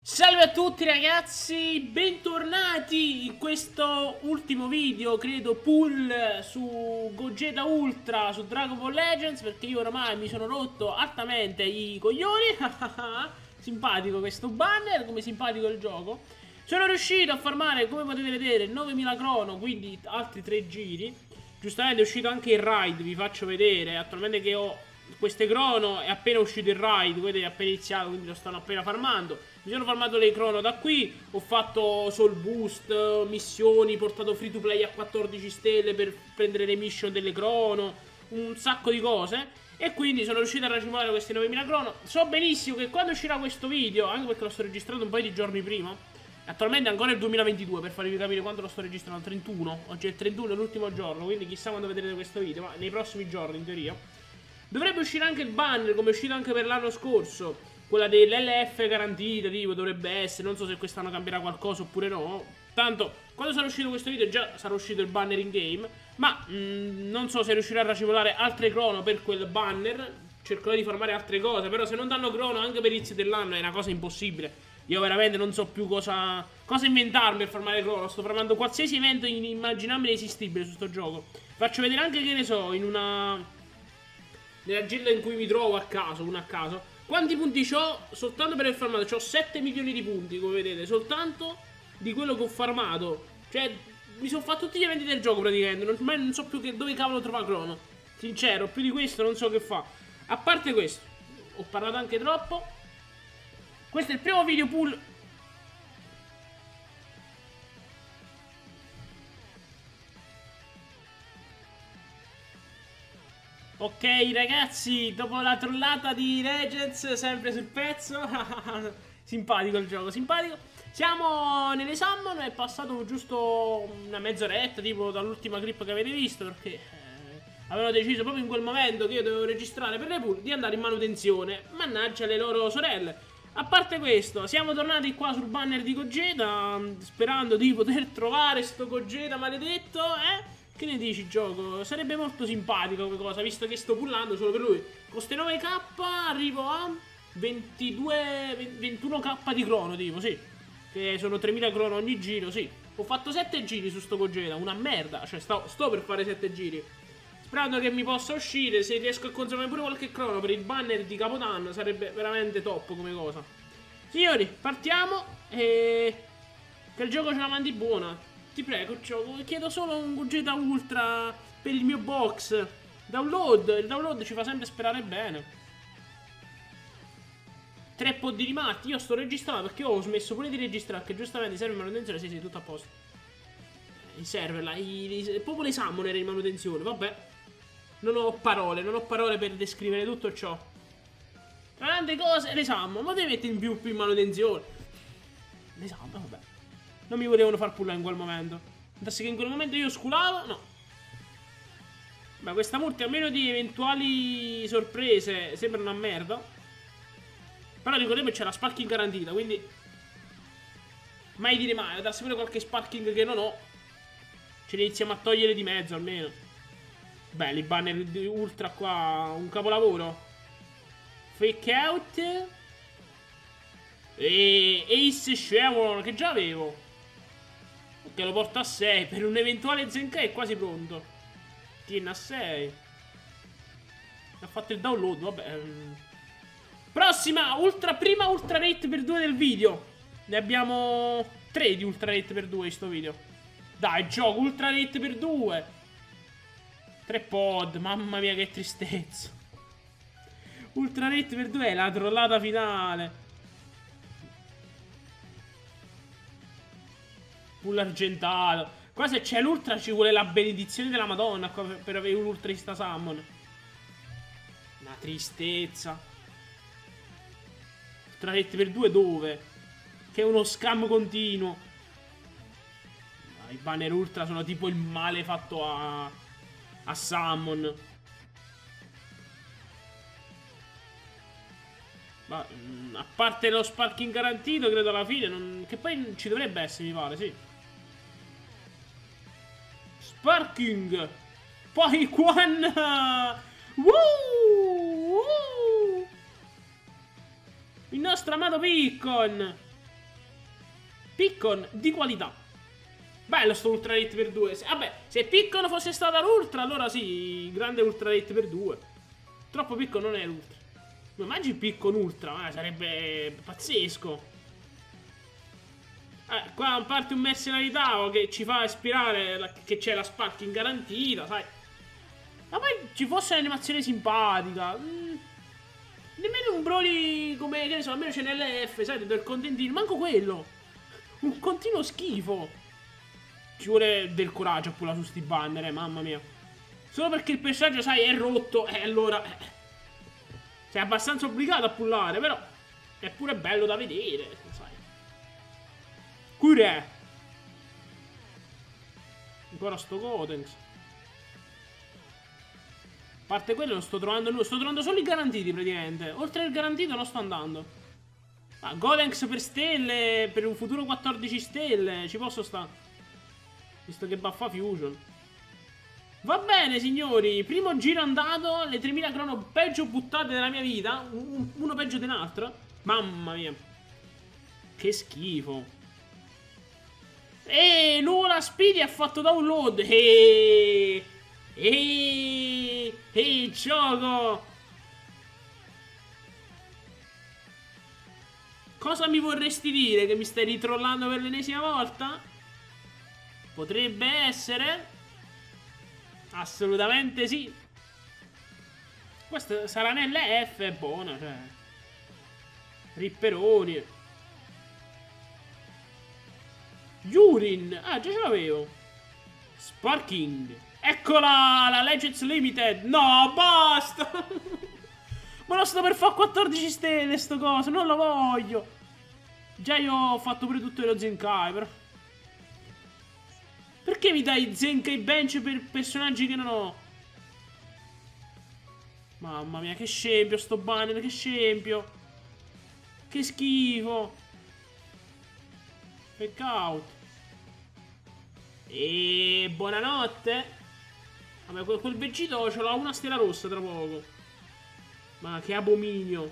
Salve a tutti ragazzi, bentornati in questo ultimo video, credo, pull su Gogeta Ultra, su Dragon Ball Legends, perché io oramai mi sono rotto altamente i coglioni. Simpatico questo banner, come simpatico il gioco. Sono riuscito a farmare, come potete vedere, 9000 crono, quindi altri 3 giri. Giustamente è uscito anche il raid, vi faccio vedere, attualmente che ho queste crono è appena uscito il raid, vedete è appena iniziato, quindi lo stanno appena farmando. Mi sono farmato le crono da qui, ho fatto soul boost, missioni, portato free to play a 14 stelle per prendere le mission delle crono, un sacco di cose. E quindi sono riuscito a racimolare queste 9000 crono. So benissimo che quando uscirà questo video, anche perché lo sto registrando un paio di giorni prima, attualmente è ancora il 2022, per farvi capire quando lo sto registrando, 31, oggi è il 31, è l'ultimo giorno, quindi chissà quando vedrete questo video, ma nei prossimi giorni in teoria. Dovrebbe uscire anche il banner, come è uscito anche per l'anno scorso. Quella dell'LF garantita, tipo, dovrebbe essere. Non so se quest'anno cambierà qualcosa oppure no. Tanto, quando sarà uscito questo video già sarà uscito il banner in game. Ma non so se riuscirò a racimolare altre crono per quel banner. Cercherò di farmare altre cose. Però se non danno crono anche per l'inizio dell'anno è una cosa impossibile. Io veramente non so più cosa inventarmi per farmare crono. Sto farmando qualsiasi evento inimmaginabile e esistibile su sto gioco. Faccio vedere anche, che ne so, in una... nella gilda in cui mi trovo a caso, una a caso. Quanti punti ho soltanto per aver farmato? Ho 7 milioni di punti, come vedete, soltanto di quello che ho farmato. Cioè, mi sono fatto tutti gli eventi del gioco praticamente. Non so più dove cavolo trovare crono. Sincero, più di questo non so che fa. A parte questo, ho parlato anche troppo. Questo è il primo video pull. Ok ragazzi, dopo la trollata di Legends, sempre sul pezzo. Simpatico il gioco, simpatico. Siamo nelle summon, è passato giusto una mezz'oretta tipo dall'ultima clip che avete visto, perché avevano deciso proprio in quel momento che io dovevo registrare per le pull di andare in manutenzione. Mannaggia le loro sorelle. A parte questo, siamo tornati qua sul banner di Gogeta, sperando di poter trovare sto Gogeta maledetto, Che ne dici, gioco? Sarebbe molto simpatico come cosa, visto che sto pullando solo per lui. Con ste 9k arrivo a 21k di crono, tipo, sì. Che sono 3000 crono ogni giro, sì. Ho fatto 7 giri su sto Gogeta, una merda. Cioè, sto per fare 7 giri. Sperando che mi possa uscire, se riesco a consumare pure qualche crono per il banner di Capodanno, sarebbe veramente top come cosa. Signori, partiamo e... che il gioco ce la mandi buona. Ti prego, chiedo solo un Gogeta Ultra per il mio box. Download, il download ci fa sempre sperare bene. 3 poddi di matti, io sto registrando perché ho smesso pure di registrare, che giustamente serve in manutenzione, sì, tutto a posto. I server là, proprio le summoner in manutenzione, vabbè. Non ho parole per descrivere tutto ciò. Tra tante cose, le summon, ma devi mettere in più in manutenzione. Le summon, vabbè. Non mi volevano far pullare in quel momento. Adesso che in quel momento io sculavo, no. Ma questa multi, almeno di eventuali sorprese, sembra una merda. Però ricordiamo che c'è la sparking garantita, quindi mai dire mai. Darsi pure qualche sparking che non ho. Ce ne iniziamo a togliere di mezzo almeno. Belli, il banner di Ultra qua, un capolavoro. Fake out. E Ace Shenron, che già avevo. Che lo porto a 6. Per un eventuale Zenkai è quasi pronto. Tiene a 6. Ha fatto il download, vabbè. Prossima, prima Ultra Rate per 2 del video. Ne abbiamo 3 di Ultra Rate per 2 in sto video. Dai, gioco Ultra Rate per 2. 3 pod, mamma mia che tristezza. Ultra Rate per 2 è la trollata finale. Pull argentato. Qua se c'è l'ultra ci vuole la benedizione della Madonna qua per avere un ultrista summon. Una tristezza. Ultra rate per 2 dove? Che è uno scam continuo. I banner ultra sono tipo il male fatto a summon. Ma a parte lo sparking garantito, credo alla fine che poi ci dovrebbe essere, mi pare, sì. Sparking. Poi Quan. Woo! Il nostro amato Piccon. Piccon di qualità. Bello sto Ultra Rate per 2. Vabbè, se Piccon fosse stata l'Ultra, allora sì, grande Ultra Rate per 2. Troppo Piccon non è l'Ultra. Ma immagini Piccon Ultra, sarebbe pazzesco. Qua parte un mercenario che ci fa ispirare che c'è la sparking garantita, sai. Ma poi ci fosse un'animazione simpatica. Nemmeno un Broly come, che ne so, almeno c'è nell'F, sai, del contentino. Manco quello. Un continuo schifo. Ci vuole del coraggio a pullare su sti banner, mamma mia. Solo perché il personaggio, sai, è rotto, allora sei abbastanza obbligato a pullare, però è pure bello da vedere, sai. Cure. Ancora sto Gotenks. A parte quello non sto trovando nulla. Sto trovando solo i garantiti praticamente. Oltre al garantito non sto andando. Gotenks per stelle. Per un futuro 14 stelle. Ci posso stare. Visto che buffa Fusion. Va bene signori. Primo giro andato. Le 3000 crono peggio buttate della mia vita. Uno peggio dell'altro. Mamma mia. Che schifo. Nuvola Speedy ha fatto download. Gioco. Cosa mi vorresti dire? Che mi stai ritrollando per l'ennesima volta? Potrebbe essere. Assolutamente sì. Questa sarà nelle F, è buona, cioè. Ripperoni. Urin. Ah, già ce l'avevo. Sparking. Eccola, la Legends Limited. No, basta. Ma non sto per fare 14 stelle sto coso, non lo voglio. Già io ho fatto pure tutto lo Zenkai, però. Perché mi dai Zenkai Bench per personaggi che non ho? Mamma mia, che scempio sto banner, che scempio. Che schifo. Peccato. E buonanotte. Vabbè, quel vecchito ce l'ha una stella rossa tra poco. Ma che abominio.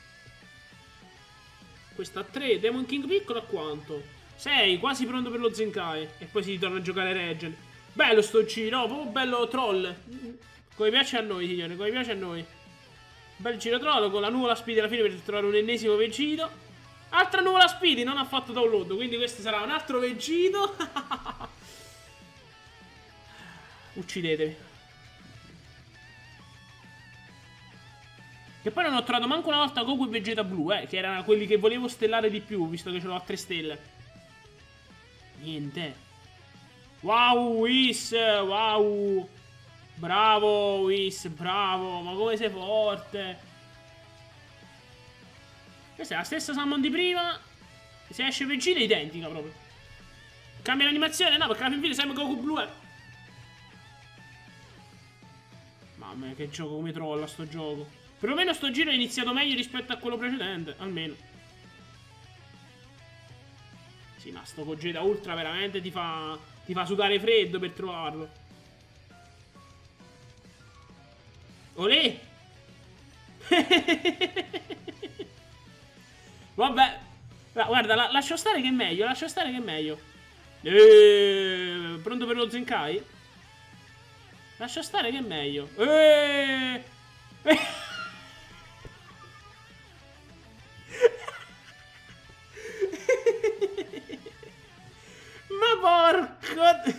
Questa a 3. Demon King piccolo a quanto? 6, quasi pronto per lo Zenkai. E poi si ritorna a giocare Regen. Bello sto giro, proprio bello troll. Come piace a noi, signore, come piace a noi. Bel giro troll con la nuvola Speedy alla fine per trovare un ennesimo vecchito. Altra nuvola Speedy, non ha fatto download, quindi questo sarà un altro vecchito. Uccidetevi. Che poi non ho trovato manco una volta Goku e Vegeta blu, che erano quelli che volevo stellare di più, visto che ce l'ho a 3 stelle. Niente. Wow, Whis, wow. Bravo, Whis, bravo. Ma come sei forte. Questa è la stessa Summon di prima. Se esce Vegeta è identica proprio. Cambia l'animazione? No, perché alla fin fine sempre Goku blu è. Mamma mia, che gioco, come trolla sto gioco. Perlomeno sto giro è iniziato meglio rispetto a quello precedente, almeno. Sì, ma sto Gogeta Ultra veramente ti fa sudare freddo per trovarlo. Olè! Vabbè. Guarda, lascio stare che è meglio, lascio stare che è meglio. Pronto per lo Zenkai? Lascia stare che è meglio. Ma porco.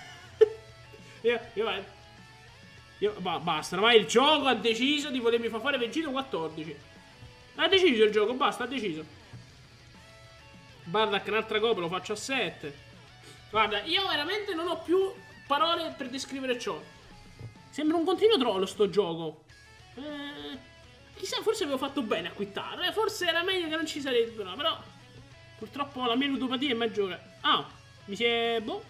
Basta, ormai il gioco ha deciso di volermi far fare Vegeta 14. Ha deciso il gioco, basta, ha deciso. Bardak un'altra copia, lo faccio a 7. Guarda, io veramente non ho più parole per descrivere ciò. Sembra un continuo troll sto gioco. Chissà, forse avevo fatto bene a quittare. Forse era meglio che non ci sarebbe, no, però purtroppo la mia ludopatia è maggiore. Ah, mi si è... boh.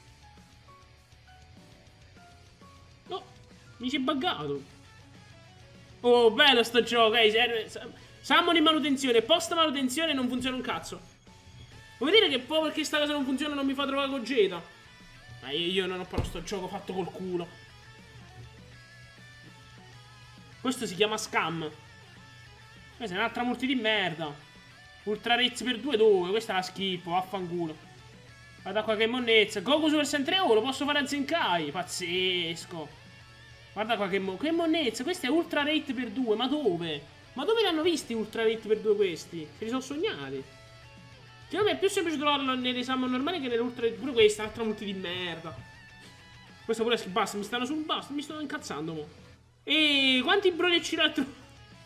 No, mi si è buggato. Oh, bello sto gioco, serve... Summon in manutenzione, post manutenzione non funziona un cazzo. Vuoi dire che poi perché sta cosa non funziona non mi fa trovare Gogeta? Ma io non ho però sto gioco fatto col culo. Questo si chiama scam. Questa è un'altra multi di merda. Ultra Rates per 2 dove? Questa la schippo, vaffanculo. Guarda qua che monnezza. Goku Super Saiyan 3, oh, lo posso fare a Zenkai. Pazzesco. Guarda qua che monnezza. Questa è Ultra Rate per 2, ma dove? Ma dove li hanno visti Ultra Rate per 2 questi? Se li sono sognati. Che a me è più semplice trovarlo nelle summon normali che nell'Ultra Rate. Pure questa, un'altra multi di merda. Questo pure è basta, mi stanno sul basta, mi sto incazzando mo. E quanti broni ci l'ha trovato?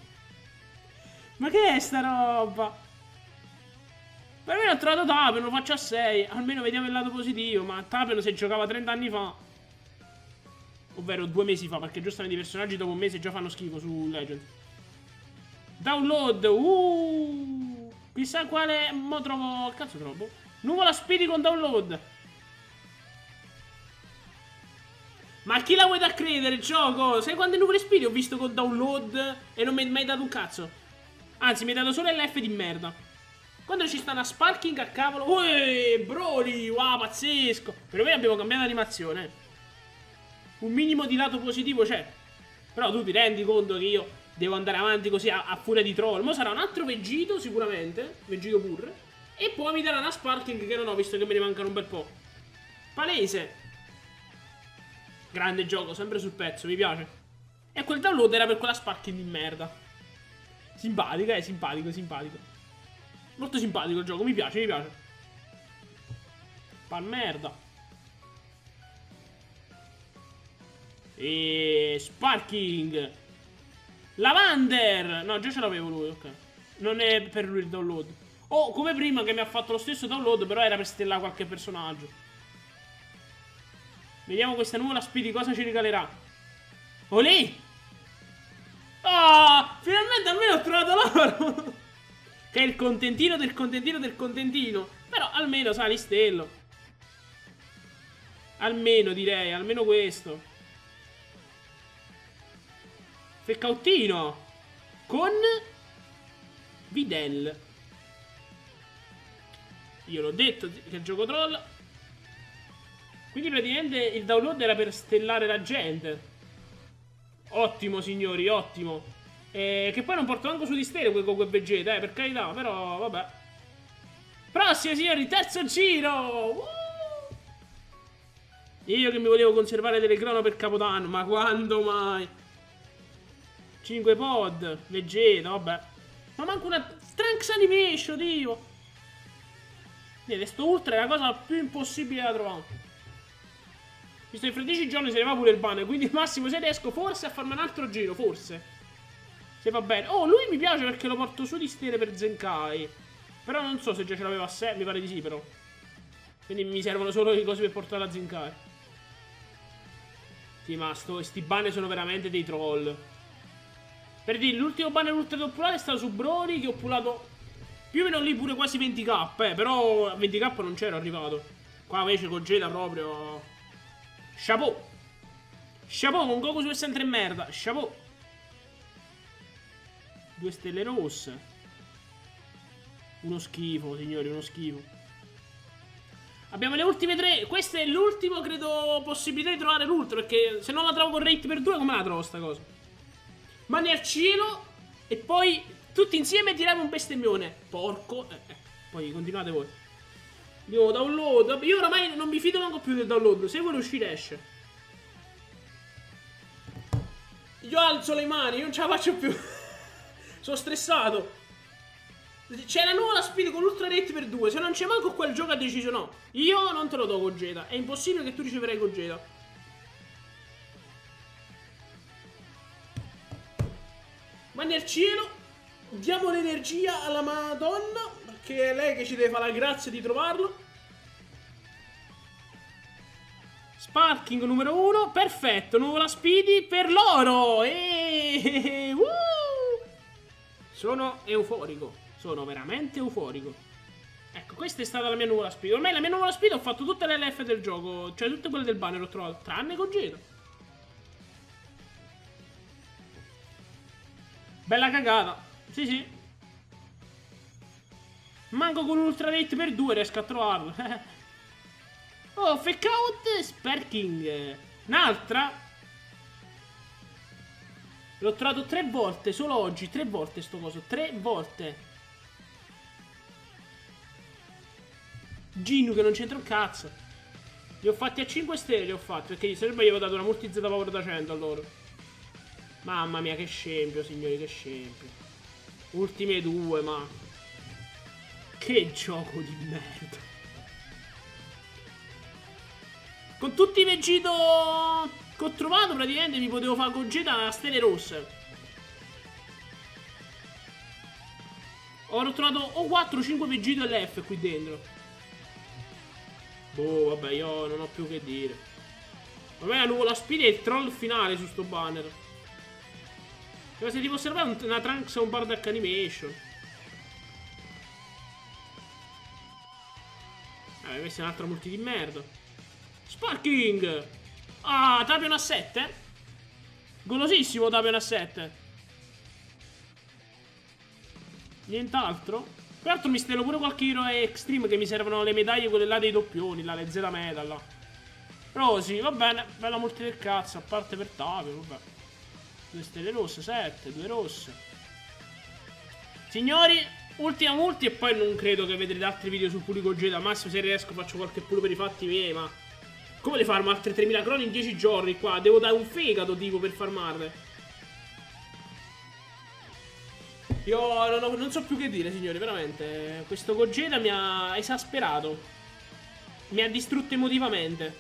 Ma che è sta roba? Per me ho trovato Tapen, lo faccio a 6. Almeno vediamo il lato positivo. Ma Tapen se giocava 30 anni fa, ovvero 2 mesi fa, perché giustamente i personaggi dopo un mese già fanno schifo su Legend. Download. Chissà quale. Mo trovo. Cazzo trovo. Nuvola Speedy con download. Ma chi la vuoi da credere, gioco? Sai quante nuvole Speedy ho visto con download e non mi hai mai dato un cazzo? Anzi, mi hai dato solo l'F di merda. Quando ci sta una Sparking a cavolo. Uè, Broly, wow, pazzesco. Per me abbiamo cambiato animazione. Un minimo di lato positivo c'è. Però tu ti rendi conto che io devo andare avanti così a furia di troll. Mo sarà un altro Vegito sicuramente. Vegito pure. E poi mi darà una Sparking che non ho, visto che me ne mancano un bel po'. Palese. Grande gioco, sempre sul pezzo, mi piace. E quel download era per quella Sparking di merda. Simpatica, simpatico, simpatico. Molto simpatico il gioco, mi piace, mi piace. Pal merda. E Sparking. Lavander. No, già ce l'avevo lui, ok. Non è per lui il download. Oh, come prima che mi ha fatto lo stesso download, però era per stellare qualche personaggio. Vediamo questa nuova Speedy cosa ci regalerà. Olè! Oh, finalmente almeno ho trovato l'oro. Che è il contentino del contentino del contentino. Però almeno sa listello. Almeno direi, almeno questo. Feccautino. Con Videl. Io l'ho detto che gioco troll. Quindi praticamente il download era per stellare la gente. Ottimo signori, ottimo. Che poi non porto manco su di stelle quel Goku e Vegeta, per carità, però vabbè. Prossimo signori, terzo giro. Io che mi volevo conservare delle crono per Capodanno, ma quando mai? 5 pod, Vegeta, vabbè. Ma manco una Trunks Animation, Dio. Vedete, sto Ultra è la cosa più impossibile da trovare. Visto che fra 10 giorni se ne va pure il banner, quindi al massimo se riesco forse a farmi un altro giro, forse. Se va bene. Oh, lui mi piace perché lo porto su di stelle per Zenkai. Però non so se già ce l'aveva a 6, mi pare di sì però. Quindi mi servono solo le cose per portare a Zenkai. Sì, ma sti banner sono veramente dei troll. Per dire, l'ultimo banner ultra che ho pulato è stato su Broly, che ho pulato più o meno lì pure quasi 20k, però a 20k non c'ero arrivato. Qua invece con Gogeta proprio. Chapeau. Chapeau con Goku Super Saiyan 3 merda. Chapeau. 2 stelle rosse. Uno schifo, signori, uno schifo. Abbiamo le ultime 3. Questo è l'ultimo, credo, possibilità di trovare l'ultra, perché se non la trovo con rate per 2, come la trovo sta cosa? Mani al cielo. E poi tutti insieme tiriamo un bestemmione. Porco. Poi continuate voi. Io download. Io oramai non mi fido neanche più del download. Se vuole uscire esce. Io alzo le mani, io non ce la faccio più. Sono stressato. C'è la nuova Speed con l'Ultra Rate per 2. Se non c'è manco quel gioco ha deciso no. Io non te lo do Gogeta. È impossibile che tu riceverai Gogeta. Ma nel cielo diamo l'energia alla Madonna, perché è lei che ci deve fare la grazia di trovarlo. Sparking numero 1. Perfetto. Nuova Speedy per l'oro. Sono euforico. Sono veramente euforico. Ecco, questa è stata la mia nuova Speed. Ormai la mia nuova Speed ho fatto tutte le LF del gioco. Cioè tutte quelle del banner ho trovato. Tranne Gogeta. Bella cagata. Sì, sì. Manco con l'Ultra Rate per 2 riesco a trovarlo. Oh, fake out Sparking. Un'altra. L'ho trovato 3 volte, solo oggi. 3 volte sto coso. 3 volte. Ginu che non c'entra un cazzo. Li ho fatti a 5 stelle, li ho fatti, perché se non mi avevo dato una multi Z power da 100 a loro. Mamma mia, che scempio, signori, che scempio. Ultime 2, ma... Che gioco di merda. Con tutti i Vegito che ho trovato, praticamente mi potevo fare Gogeta a stelle rosse. Ho trovato o 4 o 5 Vegito LF qui dentro. Boh, vabbè, io non ho più che dire. Vabbè, la nuvola spina è il troll finale su sto banner. Ma se ti può servare una Trunks o un Bardock Animation. Questa è un'altra multi di merda. Sparking! Ah, Tapion a 7? Golosissimo Tapion a 7. Nient'altro? Peraltro mi stelo pure qualche hero extreme che mi servono le medaglie, quelle là dei doppioni, là, le Z medal là. Però sì, va bene, bella multi del cazzo, a parte per Tapion, vabbè. 2 stelle rosse, 7, 2 rosse. Signori, ultima multi e poi non credo che vedrete altri video sul Puli Gogeta. Al massimo se riesco faccio qualche pulo per i fatti miei, ma... Come le farmo altre 3000 croni in 10 giorni qua? Devo dare un fegato tipo per farmarle. Io non so più che dire, signori, veramente. Questo Gogeta mi ha esasperato. Mi ha distrutto emotivamente.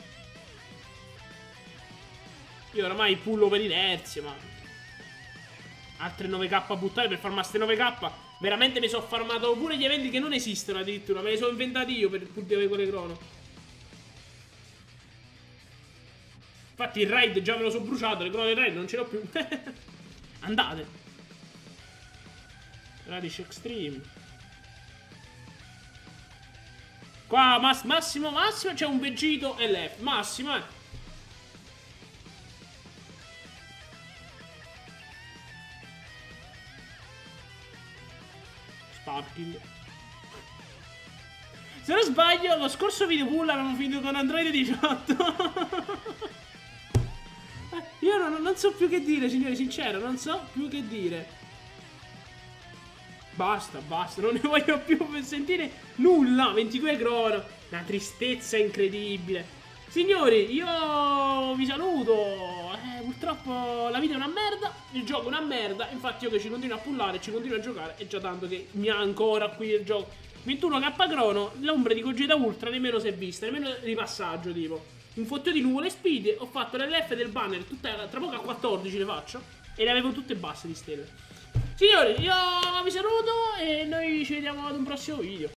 Io oramai pullo per inerzia, ma... Altre 9k a buttare per farmare ste 9k. Veramente mi sono farmato pure gli eventi che non esistono addirittura. Me li sono inventati io per pur di avere quelle crono. Infatti il raid già me lo sono bruciato. Le crono del raid non ce l'ho più. Andate. Radish Extreme. Qua massimo c'è un Vegito LF. Massimo, Sparking. Se non sbaglio, lo scorso video pull avevamo finito con Android 18. Io non so più che dire, signori, sincero, non so più che dire. Basta, non ne voglio più per sentire nulla. 22 crono. Una tristezza incredibile. Signori, io vi saluto. Purtroppo la vita è una merda. Il gioco è una merda. Infatti io che ci continuo a pullare, ci continuo a giocare. È già tanto che mi ha ancora qui il gioco. 21k crono. L'ombra di Gogeta Ultra nemmeno si è vista. Nemmeno di passaggio tipo. Un fottio di nuvole speed. Ho fatto l'LF del banner. Tra poco a 14 le faccio. E le avevo tutte basse di stelle. Signori, io vi saluto e noi ci vediamo ad un prossimo video.